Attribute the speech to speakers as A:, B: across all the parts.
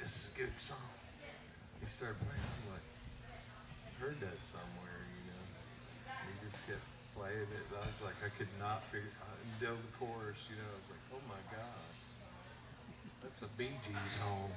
A: this is a good song. He started playing. I'm like, heard that somewhere, you know. And he just kept playing it. I was like, I could not figure until the chorus, you know. I was like, oh my God, that's a Bee Gees song.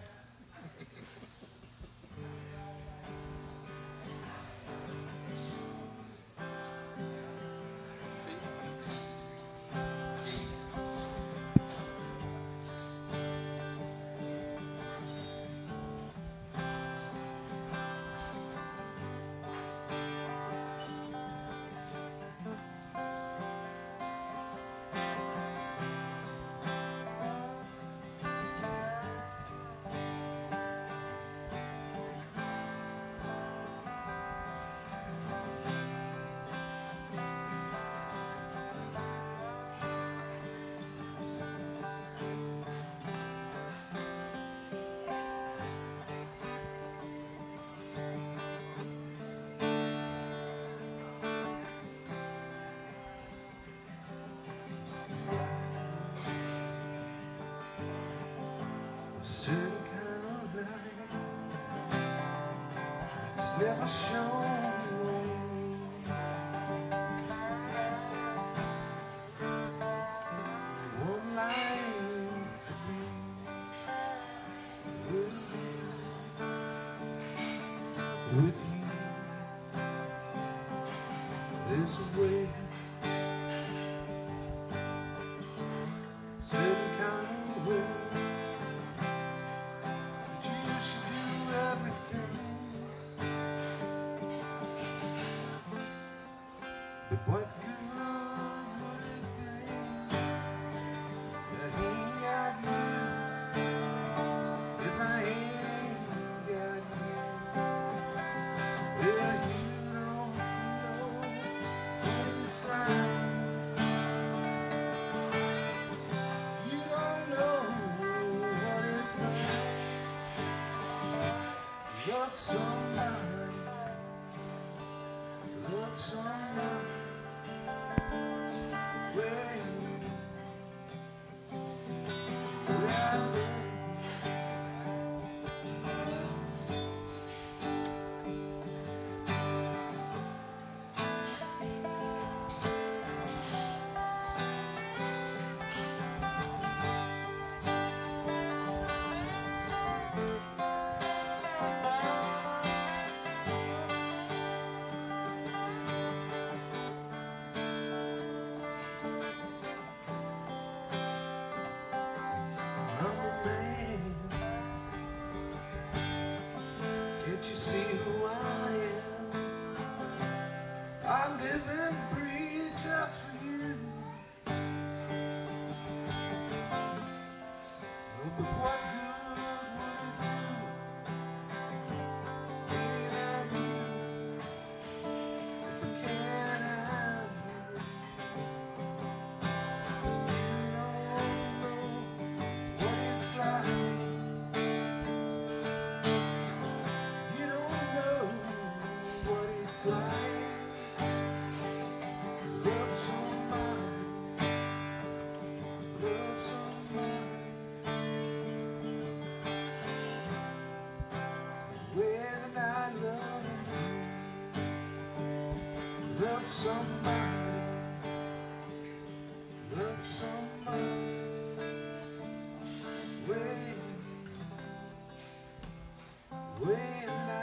A: Certain kind of light it's never shown one line to be with you. There's a way, certain kind of way. But what good would it be that he got you if I ain't got you? Well, you don't know what it's like. You don't know what it's like. Love somebody, love somebody. Can't you see who I am? I live and breathe just for you. Oh, but what good would it do being at you if I can't have you? You don't know what it's like. Love somebody, love somebody, way, way